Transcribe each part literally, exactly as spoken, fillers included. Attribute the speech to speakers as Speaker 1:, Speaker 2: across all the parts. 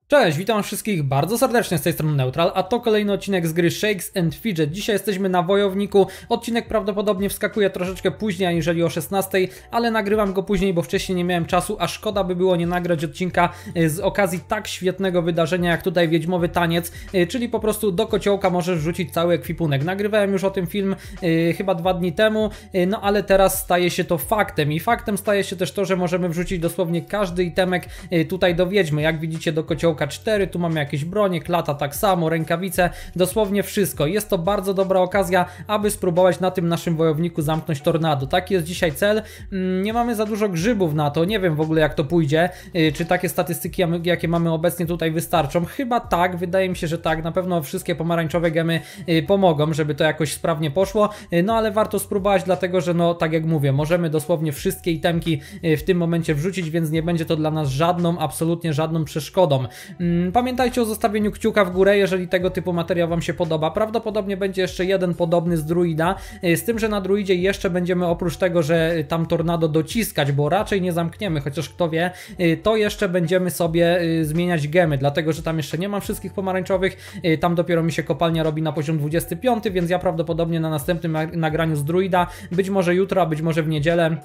Speaker 1: Cześć, witam wszystkich bardzo serdecznie z tej strony Neutral, a to kolejny odcinek z gry Shakes and Fidget. Dzisiaj jesteśmy na Wojowniku. Odcinek prawdopodobnie wskakuje troszeczkę później aniżeli o szesnastej, ale nagrywam go później, bo wcześniej nie miałem czasu, a szkoda by było nie nagrać odcinka z okazji tak świetnego wydarzenia jak tutaj Wiedźmowy Taniec, czyli po prostu do kociołka możesz wrzucić cały ekwipunek. Nagrywałem już o tym film yy, chyba dwa dni temu, yy, no ale teraz staje się to faktem i faktem staje się też to, że możemy wrzucić dosłownie każdy itemek yy, tutaj do Wiedźmy. Jak widzicie, do kociołka cztery, tu mamy jakieś bronie, klata tak samo, rękawice, dosłownie wszystko. Jest to bardzo dobra okazja, aby spróbować na tym naszym wojowniku zamknąć tornado. Taki jest dzisiaj cel. Nie mamy za dużo grzybów na to, nie wiem w ogóle jak to pójdzie, czy takie statystyki jakie mamy obecnie tutaj wystarczą. Chyba tak, wydaje mi się, że tak, na pewno wszystkie pomarańczowe gemy pomogą, żeby to jakoś sprawnie poszło, no ale warto spróbować, dlatego że no tak jak mówię, możemy dosłownie wszystkie itemki w tym momencie wrzucić, więc nie będzie to dla nas żadną, absolutnie żadną przeszkodą. Pamiętajcie o zostawieniu kciuka w górę, jeżeli tego typu materiał wam się podoba. Prawdopodobnie będzie jeszcze jeden podobny z druida, z tym, że na druidzie jeszcze będziemy oprócz tego, że tam tornado dociskać, bo raczej nie zamkniemy, chociaż kto wie, to jeszcze będziemy sobie zmieniać gemy, dlatego że tam jeszcze nie mam wszystkich pomarańczowych, tam dopiero mi się kopalnia robi na poziom dwudziesty piąty, więc ja prawdopodobnie na następnym nagraniu z druida, być może jutro, a być może w niedzielę,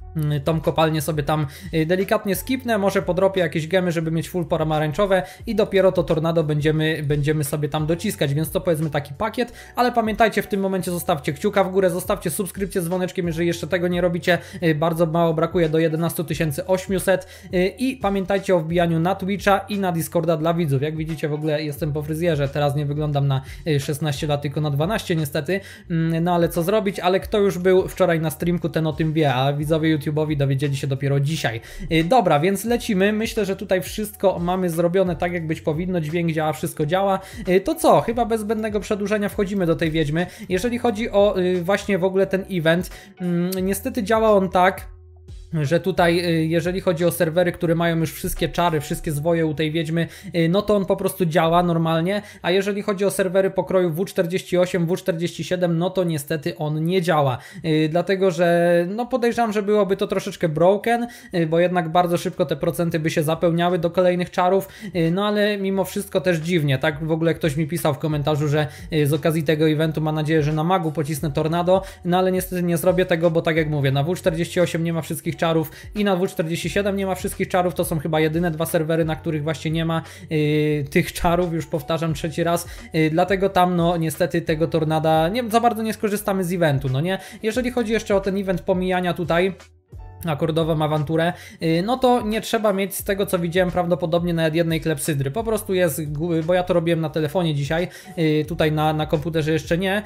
Speaker 1: tą kopalnię sobie tam delikatnie skipnę, może podrobię jakieś gemy, żeby mieć full pomarańczowe i dopiero to tornado będziemy, będziemy sobie tam dociskać, więc to powiedzmy taki pakiet, ale pamiętajcie, w tym momencie zostawcie kciuka w górę, zostawcie subskrypcję z dzwoneczkiem, jeżeli jeszcze tego nie robicie, bardzo mało brakuje do jedenastu tysięcy osiemset i pamiętajcie o wbijaniu na Twitcha i na Discorda dla widzów. Jak widzicie, w ogóle jestem po fryzjerze, teraz nie wyglądam na szesnaście lat, tylko na dwanaście niestety, no ale co zrobić, ale kto już był wczoraj na streamku, ten o tym wie, a widzowie YouTube YouTube'owi dowiedzieli się dopiero dzisiaj. Dobra, więc lecimy. Myślę, że tutaj wszystko mamy zrobione tak, jak być powinno. Dźwięk działa, wszystko działa. To co? Chyba bez zbędnego przedłużenia wchodzimy do tej Wiedźmy. Jeżeli chodzi o właśnie w ogóle ten event, niestety działa on tak, że tutaj jeżeli chodzi o serwery, które mają już wszystkie czary, wszystkie zwoje u tej Wiedźmy, no to on po prostu działa normalnie, a jeżeli chodzi o serwery pokroju W czterdzieści osiem, W czterdzieści siedem, no to niestety on nie działa, dlatego że no podejrzewam, że byłoby to troszeczkę broken, bo jednak bardzo szybko te procenty by się zapełniały do kolejnych czarów, no ale mimo wszystko też dziwnie, tak w ogóle ktoś mi pisał w komentarzu, że z okazji tego eventu ma nadzieję, że na magu pocisnę tornado, no ale niestety nie zrobię tego, bo tak jak mówię, na W czterdzieści osiem nie ma wszystkich czarów i na W czterdzieści siedem nie ma wszystkich czarów, to są chyba jedyne dwa serwery, na których właśnie nie ma yy, tych czarów, już powtarzam trzeci raz, yy, dlatego tam no niestety tego tornada nie, za bardzo nie skorzystamy z eventu, no nie? Jeżeli chodzi jeszcze o ten event pomijania tutaj, akordową awanturę, no to nie trzeba mieć, z tego co widziałem, prawdopodobnie nawet jednej klepsydry. Po prostu jest, bo ja to robiłem na telefonie dzisiaj, tutaj na, na komputerze jeszcze nie,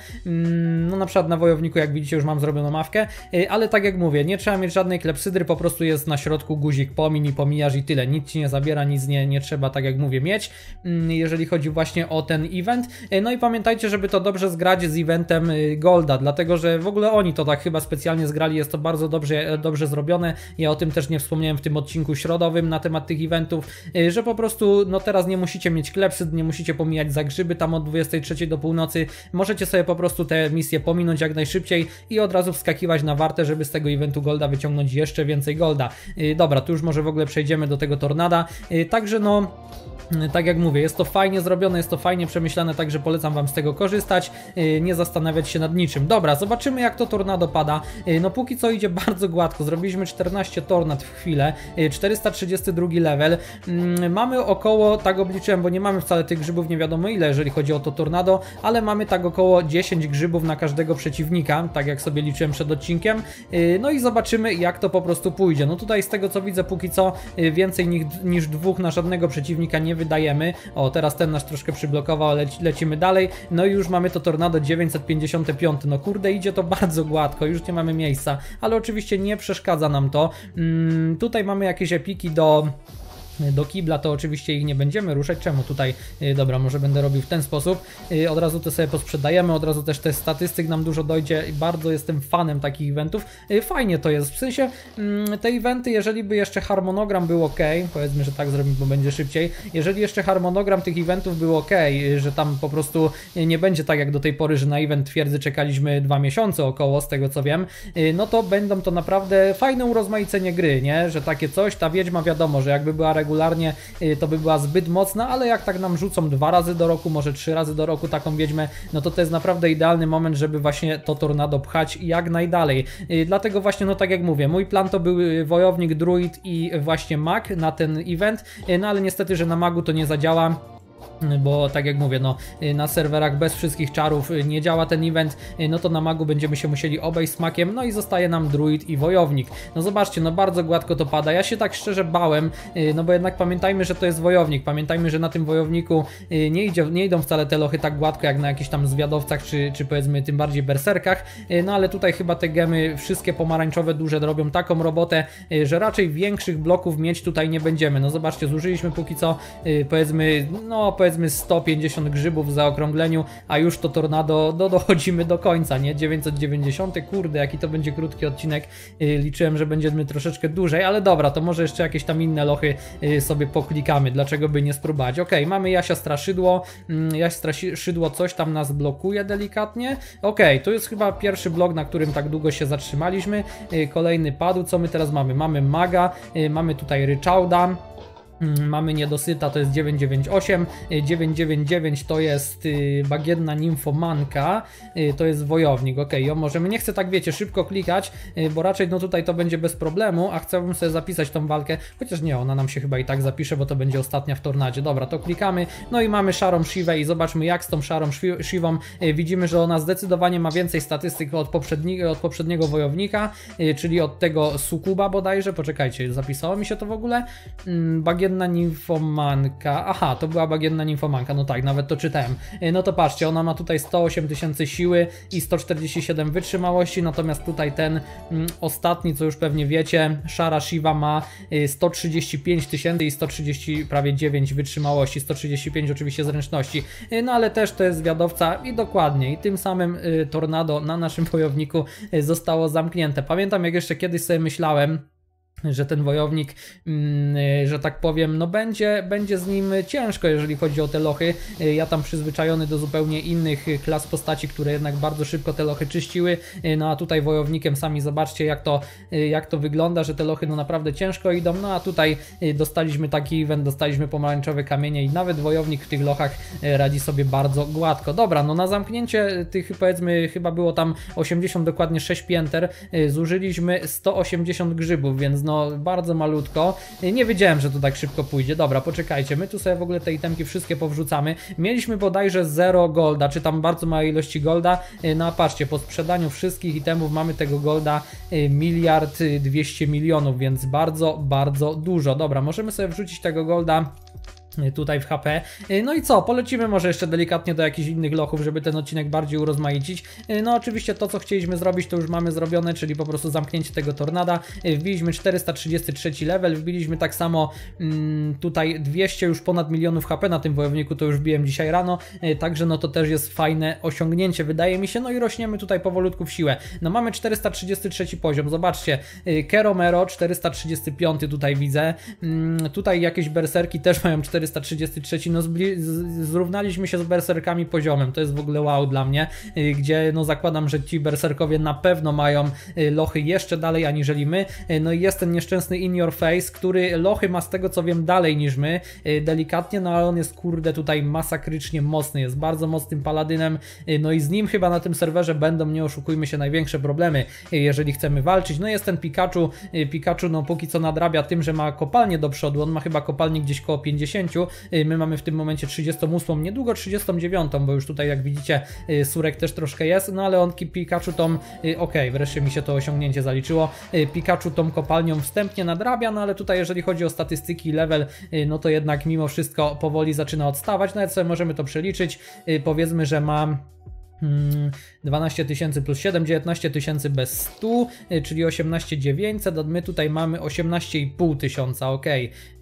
Speaker 1: no na przykład na Wojowniku, jak widzicie, już mam zrobioną mawkę, ale tak jak mówię, nie trzeba mieć żadnej klepsydry, po prostu jest na środku guzik pomin i pomijasz i tyle, nic ci nie zabiera, nic nie, nie trzeba, tak jak mówię, mieć, jeżeli chodzi właśnie o ten event. No i pamiętajcie, żeby to dobrze zgrać z eventem Golda, dlatego że w ogóle oni to tak chyba specjalnie zgrali, jest to bardzo dobrze, dobrze zrobione. Ja o tym też nie wspomniałem w tym odcinku środowym na temat tych eventów, że po prostu no teraz nie musicie mieć klepsyd, nie musicie pomijać za grzyby tam od dwudziestej trzeciej do północy, możecie sobie po prostu te misje pominąć jak najszybciej i od razu wskakiwać na wartę, żeby z tego eventu Golda wyciągnąć jeszcze więcej Golda. Dobra, tu już może w ogóle przejdziemy do tego tornada, także no tak jak mówię, jest to fajnie zrobione, jest to fajnie przemyślane, także polecam wam z tego korzystać, nie zastanawiać się nad niczym. Dobra, zobaczymy jak to tornado pada. No póki co idzie bardzo gładko, zrobiliśmy czternaście tornad w chwilę, czterysta trzydziesty drugi level. Mamy około, tak obliczyłem, bo nie mamy wcale tych grzybów nie wiadomo ile, jeżeli chodzi o to tornado, ale mamy tak około dziesięć grzybów na każdego przeciwnika, tak jak sobie liczyłem przed odcinkiem. No i zobaczymy jak to po prostu pójdzie. No tutaj z tego co widzę, póki co więcej niż, niż dwóch na żadnego przeciwnika nie wydajemy. O, teraz ten nasz troszkę przyblokował, leci, lecimy dalej. No i już mamy to tornado dziewięćset pięćdziesiąt pięć. No kurde, idzie to bardzo gładko, już nie mamy miejsca, ale oczywiście nie przeszkadza nam to. Hmm, tutaj mamy jakieś epiki do... do kibla, to oczywiście ich nie będziemy ruszać. Czemu tutaj? Dobra, może będę robił w ten sposób. Od razu to sobie posprzedajemy, od razu też te statystyk nam dużo dojdzie. Bardzo jestem fanem takich eventów. Fajnie to jest. W sensie te eventy, jeżeli by jeszcze harmonogram był ok, powiedzmy, że tak zrobimy, bo będzie szybciej. Jeżeli jeszcze harmonogram tych eventów był ok, że tam po prostu nie będzie tak jak do tej pory, że na event twierdzy czekaliśmy dwa miesiące około, z tego co wiem, no to będą to naprawdę fajne urozmaicenie gry, nie? Że takie coś, ta Wiedźma wiadomo, że jakby była regularnie, to by była zbyt mocna, ale jak tak nam rzucą dwa razy do roku, może trzy razy do roku taką wiedźmę, no to to jest naprawdę idealny moment, żeby właśnie to tornado pchać jak najdalej. Dlatego właśnie, no tak jak mówię, mój plan to był wojownik, druid i właśnie mag na ten event, no ale niestety, że na magu to nie zadziała. Bo tak jak mówię, no na serwerach bez wszystkich czarów nie działa ten event, no to na magu będziemy się musieli obejść smakiem, no i zostaje nam druid i wojownik. No zobaczcie, no bardzo gładko to pada, ja się tak szczerze bałem, no bo jednak pamiętajmy, że to jest wojownik, pamiętajmy, że na tym wojowniku nie, idzie, nie idą wcale te lochy tak gładko jak na jakichś tam zwiadowcach, czy, czy powiedzmy tym bardziej berserkach, no ale tutaj chyba te gemy wszystkie pomarańczowe duże robią taką robotę, że raczej większych bloków mieć tutaj nie będziemy. No zobaczcie, zużyliśmy póki co powiedzmy, no powiedzmy powiedzmy sto pięćdziesiąt grzybów w zaokrągleniu, a już to tornado do, dochodzimy do końca, nie? dziewięćset dziewięćdziesiąt, kurde, jaki to będzie krótki odcinek, liczyłem, że będziemy troszeczkę dłużej, ale dobra, to może jeszcze jakieś tam inne lochy sobie poklikamy, dlaczego by nie spróbować. Ok, mamy Jasia Straszydło, Jaś Straszydło coś tam nas blokuje delikatnie, ok, to jest chyba pierwszy blok, na którym tak długo się zatrzymaliśmy, kolejny padł, co my teraz mamy? Mamy Maga, mamy tutaj Ryczałda, mamy Niedosyta, to jest dziewięćset dziewięćdziesiąt osiem, dziewięćset dziewięćdziesiąt dziewięć to jest Bagienna Nimfomanka, to jest Wojownik, ok, ją możemy, nie chcę tak wiecie, szybko klikać, bo raczej no tutaj to będzie bez problemu, a chciałbym sobie zapisać tą walkę, chociaż nie, ona nam się chyba i tak zapisze, bo to będzie ostatnia w tornadzie, dobra, to klikamy, no i mamy Szarą Shivę i zobaczmy jak z tą Szarą Shivą, widzimy, że ona zdecydowanie ma więcej statystyk od, poprzedni, od poprzedniego Wojownika, czyli od tego Sukuba bodajże, poczekajcie, zapisało mi się to w ogóle, Bagienna Bagienna Nimfomanka, aha, to była Bagienna Nimfomanka, no tak, nawet to czytałem. No to patrzcie, ona ma tutaj sto osiem tysięcy siły i sto czterdzieści siedem wytrzymałości, natomiast tutaj ten mm, ostatni, co już pewnie wiecie, Szara Shiva ma sto trzydzieści pięć tysięcy i sto trzydzieści prawie dziewięć wytrzymałości, sto trzydzieści pięć oczywiście zręczności, no ale też to jest zwiadowca i dokładnie, i tym samym y, tornado na naszym wojowniku y, zostało zamknięte. Pamiętam, jak jeszcze kiedyś sobie myślałem, że ten wojownik, że tak powiem, no będzie, będzie z nim ciężko, jeżeli chodzi o te lochy. Ja tam przyzwyczajony do zupełnie innych klas postaci, które jednak bardzo szybko te lochy czyściły, no a tutaj wojownikiem sami zobaczcie jak to, jak to wygląda, że te lochy no naprawdę ciężko idą, no a tutaj dostaliśmy taki event, dostaliśmy pomarańczowe kamienie i nawet wojownik w tych lochach radzi sobie bardzo gładko. Dobra, no na zamknięcie tych powiedzmy chyba było tam osiemdziesiąt, dokładnie sześć pięter, zużyliśmy sto osiemdziesiąt grzybów, więc no bardzo malutko. Nie wiedziałem, że to tak szybko pójdzie. Dobra, poczekajcie, my tu sobie w ogóle te itemki wszystkie powrzucamy. Mieliśmy bodajże zero golda, czy tam bardzo małej ilości golda. No a patrzcie, po sprzedaniu wszystkich itemów mamy tego golda miliard dwieście milionów, więc bardzo, bardzo dużo. Dobra, możemy sobie wrzucić tego golda tutaj w H P. No i co? Polecimy może jeszcze delikatnie do jakichś innych lochów, żeby ten odcinek bardziej urozmaicić. No oczywiście to, co chcieliśmy zrobić, to już mamy zrobione, czyli po prostu zamknięcie tego tornada. Wbiliśmy czterysta trzydziesty trzeci level, wbiliśmy tak samo mm, tutaj dwieście już ponad milionów H P na tym wojowniku, to już wbiłem dzisiaj rano, także no to też jest fajne osiągnięcie, wydaje mi się, no i rośniemy tutaj powolutku w siłę. No mamy czterysta trzydziesty trzeci poziom, zobaczcie, Keromero czterysta trzydziesty piąty tutaj widzę, mm, tutaj jakieś berserki też mają czterysta trzydziesty trzeci, no zrównaliśmy się z berserkami poziomem, to jest w ogóle wow dla mnie, gdzie no zakładam, że ci berserkowie na pewno mają lochy jeszcze dalej aniżeli my, no i jest ten nieszczęsny In Your Face, który lochy ma z tego co wiem dalej niż my, delikatnie, no ale on jest kurde tutaj masakrycznie mocny, jest bardzo mocnym paladynem, no i z nim chyba na tym serwerze będą, nie oszukujmy się, największe problemy, jeżeli chcemy walczyć. No jest ten Pikachu, Pikachu no póki co nadrabia tym, że ma kopalnię do przodu, on ma chyba kopalnię gdzieś koło pięćdziesiąt, my mamy w tym momencie trzydziestą ósmą, niedługo trzydziestą dziewiątą, bo już tutaj jak widzicie Surek też troszkę jest, no ale on Pikachu tą, ok, wreszcie mi się to osiągnięcie zaliczyło, Pikachu tą kopalnią wstępnie nadrabia, no ale tutaj jeżeli chodzi o statystyki, level, no to jednak mimo wszystko powoli zaczyna odstawać, nawet sobie możemy to przeliczyć, powiedzmy, że ma dwanaście tysięcy plus siedem, dziewiętnaście tysięcy bez stu, czyli osiemnaście tysięcy dziewięćset, a my tutaj mamy osiemnaście i pół tysiąca, ok.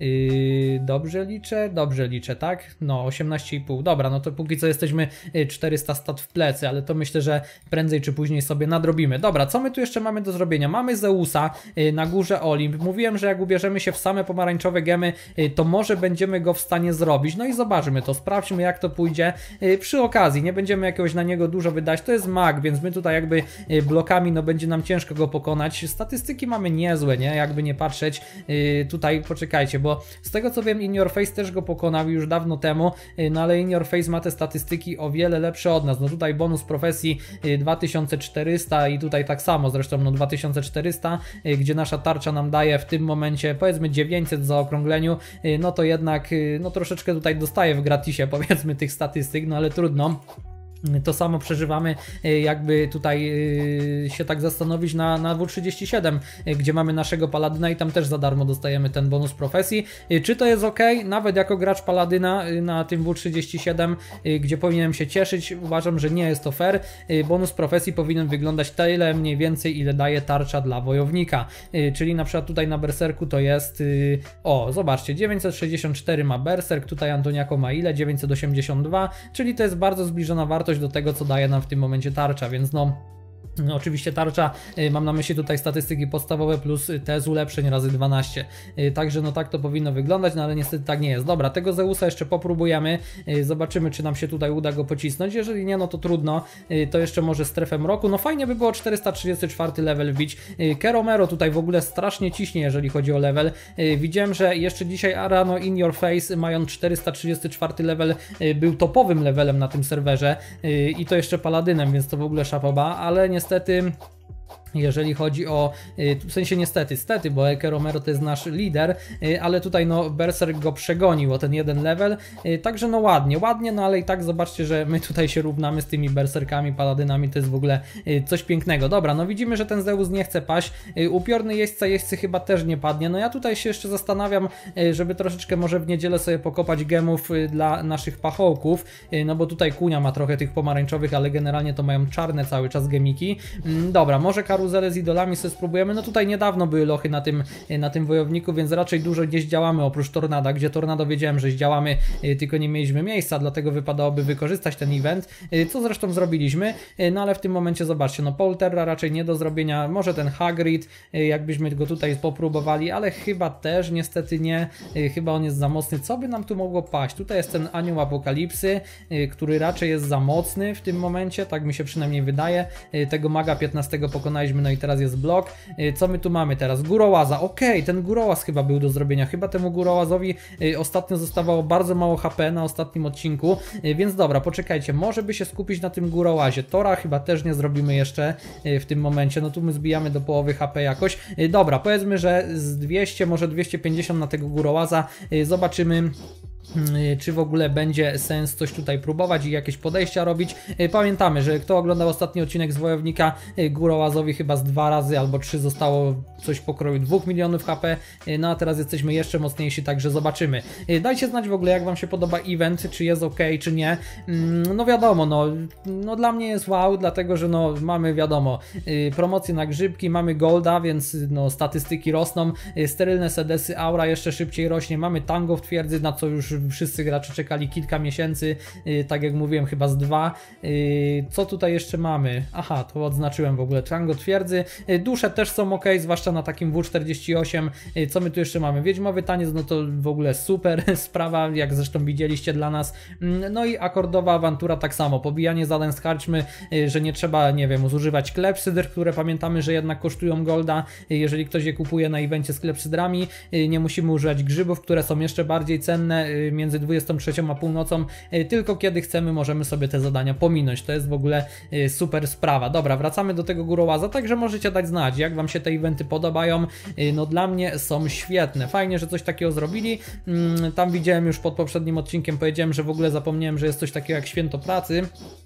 Speaker 1: Yy, dobrze liczę? Dobrze liczę, tak? No, osiemnaście i pół, dobra, no to póki co jesteśmy czterysta stat w plecy, ale to myślę, że prędzej czy później sobie nadrobimy. Dobra, co my tu jeszcze mamy do zrobienia? Mamy Zeusa na górze Olimp. Mówiłem, że jak ubierzemy się w same pomarańczowe gemy, to może będziemy go w stanie zrobić. No i zobaczmy to, sprawdźmy jak to pójdzie przy okazji. Nie będziemy jakiegoś na niego go dużo wydać, to jest mag, więc my tutaj jakby blokami, no będzie nam ciężko go pokonać. Statystyki mamy niezłe, nie? Jakby nie patrzeć, tutaj poczekajcie, bo z tego co wiem In Your Face też go pokonał już dawno temu, no ale In Your Face ma te statystyki o wiele lepsze od nas. No tutaj bonus profesji dwa tysiące czterysta i tutaj tak samo zresztą, no dwa tysiące czterysta, gdzie nasza tarcza nam daje w tym momencie powiedzmy dziewięćset w zaokrągleniu, no to jednak no troszeczkę tutaj dostaje w gratisie powiedzmy tych statystyk, no ale trudno. To samo przeżywamy, jakby tutaj się tak zastanowić na, na W trzydzieści siedem, gdzie mamy naszego paladyna i tam też za darmo dostajemy ten bonus profesji. Czy to jest ok? Nawet jako gracz paladyna na tym W trzydzieści siedem, gdzie powinienem się cieszyć, uważam, że nie jest to fair. Bonus profesji powinien wyglądać tyle mniej więcej, ile daje tarcza dla wojownika. Czyli na przykład tutaj na berserku to jest, o zobaczcie, dziewięćset sześćdziesiąt cztery ma berserk, tutaj Antoniako ma ile? dziewięćset osiemdziesiąt dwa, czyli to jest bardzo zbliżona wartość do tego, co daje nam w tym momencie tarcza, więc no No, oczywiście tarcza, mam na myśli tutaj statystyki podstawowe plus te z ulepszeń razy dwanaście. Także no tak to powinno wyglądać, no ale niestety tak nie jest. Dobra, tego Zeusa jeszcze popróbujemy, zobaczymy czy nam się tutaj uda go pocisnąć. Jeżeli nie, no to trudno, to jeszcze może strefę mroku. No fajnie by było czterysta trzydziesty czwarty level wbić. Keromero tutaj w ogóle strasznie ciśnie, jeżeli chodzi o level. Widziałem, że jeszcze dzisiaj rano In Your Face, mając czterysta trzydziesty czwarty level, był topowym levelem na tym serwerze i to jeszcze paladynem, więc to w ogóle szapoba, ale niestety Niestety, jeżeli chodzi o, w sensie niestety, stety, bo Eke Romero to jest nasz lider, ale tutaj no Berserk go przegonił o ten jeden level, także no ładnie, ładnie, no ale i tak zobaczcie, że my tutaj się równamy z tymi Berserkami, Paladynami, to jest w ogóle coś pięknego. Dobra, no widzimy, że ten Zeus nie chce paść, upiorny jeźdźca jeźdźcy chyba też nie padnie, no ja tutaj się jeszcze zastanawiam, żeby troszeczkę może w niedzielę sobie pokapać gemów dla naszych pachołków, no bo tutaj Kunia ma trochę tych pomarańczowych, ale generalnie to mają czarne cały czas gemiki. Dobra, może karuzelę z idolami sobie spróbujemy. No tutaj niedawno były lochy na tym, na tym wojowniku, więc raczej dużo gdzieś działamy oprócz Tornada, gdzie Tornado wiedziałem, że zdziałamy, tylko nie mieliśmy miejsca, dlatego wypadałoby wykorzystać ten event, co zresztą zrobiliśmy, no ale w tym momencie zobaczcie, no Polterra raczej nie do zrobienia, może ten Hagrid, jakbyśmy go tutaj popróbowali, ale chyba też niestety nie, chyba on jest za mocny. Co by nam tu mogło paść? Tutaj jest ten Anioł Apokalipsy, który raczej jest za mocny w tym momencie, tak mi się przynajmniej wydaje. Tego maga piętnastego pokonaliśmy, no i teraz jest blok. Co my tu mamy teraz? Górołaza, okej, okay, ten górołaz chyba był do zrobienia, chyba temu górołazowi ostatnio zostawało bardzo mało H P na ostatnim odcinku, więc dobra, poczekajcie, może by się skupić na tym górołazie. Tora chyba też nie zrobimy jeszcze w tym momencie, no tu my zbijamy do połowy H P jakoś. Dobra, powiedzmy, że z dwieście, może dwieście pięćdziesiąt na tego górołaza, zobaczymy czy w ogóle będzie sens coś tutaj próbować i jakieś podejścia robić. Pamiętamy, że kto oglądał ostatni odcinek z Wojownika, górołazowi chyba z dwa razy albo trzy zostało coś pokroju dwóch milionów H P, no a teraz jesteśmy jeszcze mocniejsi, także zobaczymy. Dajcie znać w ogóle, jak wam się podoba event, czy jest ok, czy nie. No wiadomo, no, no dla mnie jest wow, dlatego że no mamy wiadomo, promocje na grzybki, mamy golda, więc no statystyki rosną, sterylne sedesy, aura jeszcze szybciej rośnie, mamy tango w twierdzy, na co już wszyscy gracze czekali kilka miesięcy, yy, tak jak mówiłem, chyba z dwa. Yy, co tutaj jeszcze mamy? Aha, to odznaczyłem w ogóle. Tango twierdzy. Yy, dusze też są ok, zwłaszcza na takim W czterdzieści osiem. Yy, co my tu jeszcze mamy? Wiedźmowy taniec, no to w ogóle super sprawa, jak zresztą widzieliście dla nas. Yy, no i akordowa awantura tak samo. Pobijanie zadań z karczmy, yy, że nie trzeba, nie wiem, zużywać klepsydr, które pamiętamy, że jednak kosztują golda. Yy, jeżeli ktoś je kupuje na evencie z klepsydrami, yy, nie musimy używać grzybów, które są jeszcze bardziej cenne, yy, między dwudziestą trzecią a północą, tylko kiedy chcemy możemy sobie te zadania pominąć. To jest w ogóle super sprawa. Dobra, wracamy do tego górołaza, także możecie dać znać, jak wam się te eventy podobają. No dla mnie są świetne. Fajnie, że coś takiego zrobili. Tam widziałem już pod poprzednim odcinkiem, powiedziałem, że w ogóle zapomniałem, że jest coś takiego jak święto pracy.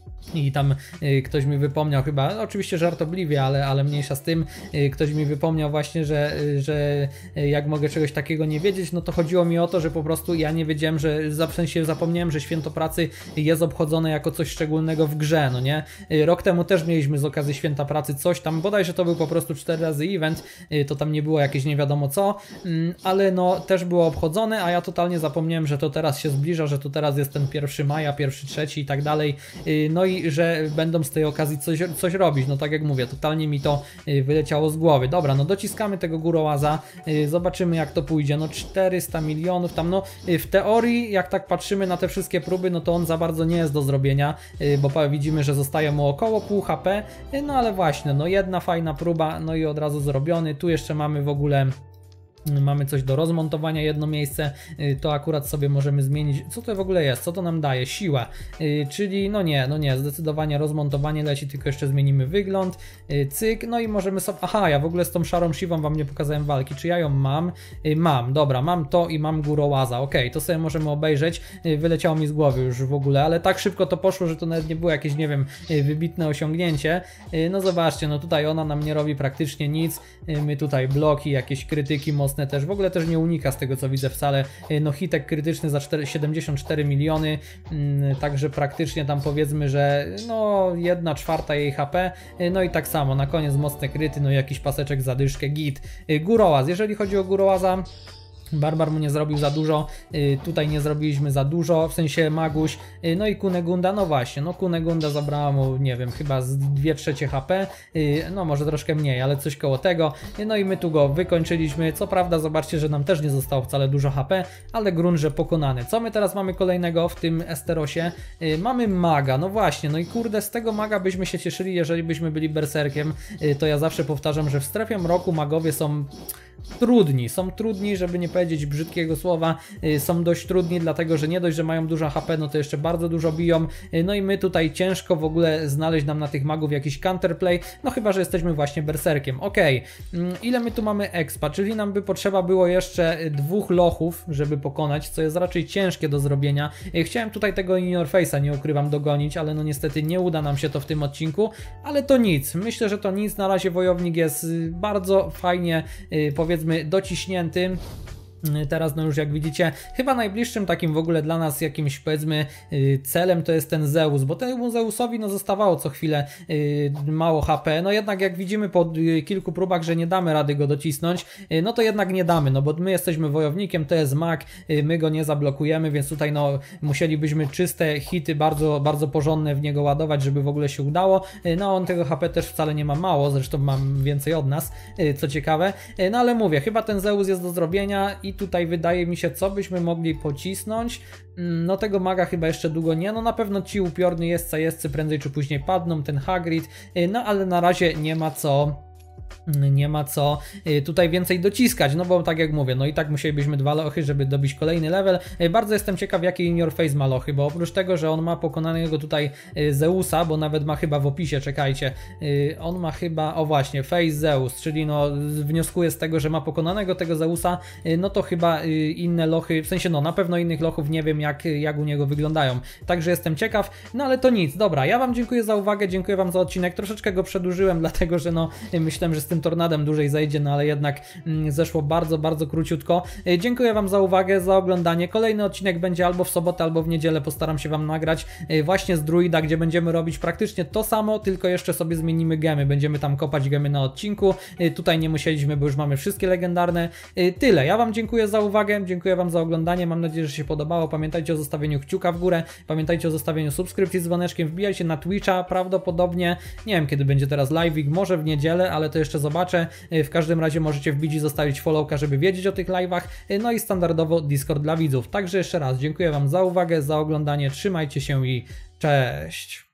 Speaker 1: I tam y, ktoś mi wypomniał chyba, no, oczywiście żartobliwie, ale, ale mniejsza z tym, y, ktoś mi wypomniał właśnie, że, y, że y, jak mogę czegoś takiego nie wiedzieć, no to chodziło mi o to, że po prostu ja nie wiedziałem, że w sensie zapomniałem, że święto pracy jest obchodzone jako coś szczególnego w grze, no nie? Y, rok temu też mieliśmy z okazji święta pracy coś tam, bodajże to był po prostu cztery razy event, y, to tam nie było jakieś nie wiadomo co, y, ale no też było obchodzone, a ja totalnie zapomniałem, że to teraz się zbliża, że to teraz jest ten pierwszy maja, pierwszy trzeci i tak dalej, y, no i boi, że będą z tej okazji coś, coś robić. No tak jak mówię, totalnie mi to wyleciało z głowy. Dobra, no dociskamy tego górołaza, zobaczymy jak to pójdzie. No czterysta milionów tam, no w teorii jak tak patrzymy na te wszystkie próby, no to on za bardzo nie jest do zrobienia, bo widzimy, że zostaje mu około pół H P, no ale właśnie, no jedna fajna próba, no i od razu zrobiony. Tu jeszcze mamy w ogóle mamy coś do rozmontowania, jedno miejsce, to akurat sobie możemy zmienić. Co to w ogóle jest? Co to nam daje? Siła, czyli no nie, no nie, zdecydowanie rozmontowanie leci, tylko jeszcze zmienimy wygląd, cyk, no i możemy sobie, aha, ja w ogóle z tą szarą siwą wam nie pokazałem walki, czy ja ją mam? Mam, dobra, mam to i mam górołaza, ok, to sobie możemy obejrzeć, wyleciało mi z głowy już w ogóle, ale tak szybko to poszło, że to nawet nie było jakieś, nie wiem, wybitne osiągnięcie. No zobaczcie, no tutaj ona nam nie robi praktycznie nic, my tutaj bloki, jakieś krytyki mocne też, w ogóle też nie unika z tego co widzę wcale, no hitek krytyczny za siedemdziesiąt cztery miliony, także praktycznie tam powiedzmy, że no jedna czwarta jej H P, no i tak samo na koniec mocne kryty, no jakiś paseczek zadyszkę, git. Górołaz, jeżeli chodzi o górołaza, Barbar mu nie zrobił za dużo, yy, tutaj nie zrobiliśmy za dużo, w sensie Maguś, yy, no i Kunegunda, no właśnie, no Kunegunda zabrała mu, nie wiem, chyba z dwie trzecie H P, yy, no może troszkę mniej, ale coś koło tego, yy, no i my tu go wykończyliśmy, co prawda zobaczcie, że nam też nie zostało wcale dużo H P, ale grunt, że pokonany. Co my teraz mamy kolejnego w tym Esterosie? Yy, mamy Maga, no właśnie, no i kurde, z tego Maga byśmy się cieszyli, jeżeli byśmy byli berserkiem, yy, to ja zawsze powtarzam, że w strefie mroku magowie są trudni, są trudni, żeby nie powiedzieć brzydkiego słowa, yy, są dość trudni, dlatego że nie dość, że mają dużo H P, no to jeszcze bardzo dużo biją, yy, no i my tutaj ciężko w ogóle znaleźć nam na tych magów jakiś counterplay, no chyba, że jesteśmy właśnie berserkiem. Ok, yy, ile my tu mamy expa, czyli nam by potrzeba było jeszcze dwóch lochów, żeby pokonać, co jest raczej ciężkie do zrobienia. Yy, chciałem tutaj tego In Your Face'a, nie ukrywam, dogonić, ale no niestety nie uda nam się to w tym odcinku, ale to nic, myślę, że to nic, na razie wojownik jest yy, bardzo fajnie, yy, powiedzmy, dociśnięty. Teraz no już jak widzicie, chyba najbliższym takim w ogóle dla nas jakimś powiedzmy celem to jest ten Zeus, bo temu Zeusowi no zostawało co chwilę mało H P, no jednak jak widzimy po kilku próbach, że nie damy rady go docisnąć, no to jednak nie damy, no bo my jesteśmy wojownikiem, to jest mag, my go nie zablokujemy, więc tutaj no musielibyśmy czyste hity bardzo, bardzo porządne w niego ładować, żeby w ogóle się udało, no on tego H P też wcale nie ma mało, zresztą mam więcej od nas, co ciekawe, no ale mówię, chyba ten Zeus jest do zrobienia i I tutaj wydaje mi się, co byśmy mogli pocisnąć. No tego maga chyba jeszcze długo nie, no na pewno ci upiorni jeźdźca jeźdźcy prędzej czy później padną, ten Hagrid, no ale na razie nie ma co nie ma co tutaj więcej dociskać, no bo tak jak mówię, no i tak musielibyśmy dwa lochy, żeby dobić kolejny level. Bardzo jestem ciekaw, jakie In Your Face ma lochy, bo oprócz tego, że on ma pokonanego tutaj Zeusa, bo nawet ma chyba w opisie, czekajcie, on ma chyba, o właśnie, Face Zeus, czyli no wnioskuję z tego, że ma pokonanego tego Zeusa, no to chyba inne lochy, w sensie no na pewno innych lochów nie wiem jak, jak u niego wyglądają, także jestem ciekaw, no ale to nic, dobra, ja wam dziękuję za uwagę, dziękuję wam za odcinek, troszeczkę go przedłużyłem, dlatego że no myślałem, że z tym tornadem dłużej zejdzie, no ale jednak mm, zeszło bardzo, bardzo króciutko. Yy, dziękuję wam za uwagę, za oglądanie. Kolejny odcinek będzie albo w sobotę, albo w niedzielę, postaram się wam nagrać yy, właśnie z druida, gdzie będziemy robić praktycznie to samo, tylko jeszcze sobie zmienimy gemy. Będziemy tam kopać gemy na odcinku. Yy, tutaj nie musieliśmy, bo już mamy wszystkie legendarne. Yy, tyle. Ja wam dziękuję za uwagę, dziękuję wam za oglądanie. Mam nadzieję, że się podobało. Pamiętajcie o zostawieniu kciuka w górę, pamiętajcie o zostawieniu subskrypcji z dzwoneczkiem, wbijajcie na Twitcha, prawdopodobnie, nie wiem kiedy będzie teraz live'ik, może w niedzielę, ale to jeszcze zobaczę. W każdym razie możecie wbić i zostawić followka, żeby wiedzieć o tych live'ach. No i standardowo Discord dla widzów. Także jeszcze raz dziękuję wam za uwagę, za oglądanie. Trzymajcie się i cześć!